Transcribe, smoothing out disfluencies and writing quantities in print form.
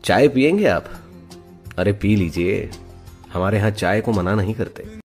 चाय पियेंगे आप? अरे पी लीजिए, हमारे यहाँ चाय को मना नहीं करते।